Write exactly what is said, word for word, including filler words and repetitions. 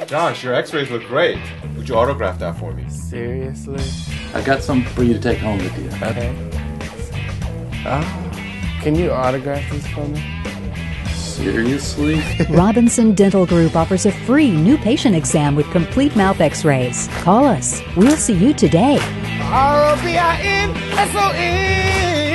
Josh, your x-rays look great. Would you autograph that for me? Seriously? I got some for you to take home with you. Okay. Oh, can you autograph this for me? Seriously? Robinson Dental Group offers a free new patient exam with complete mouth x-rays. Call us. We'll see you today. R O B I N S O N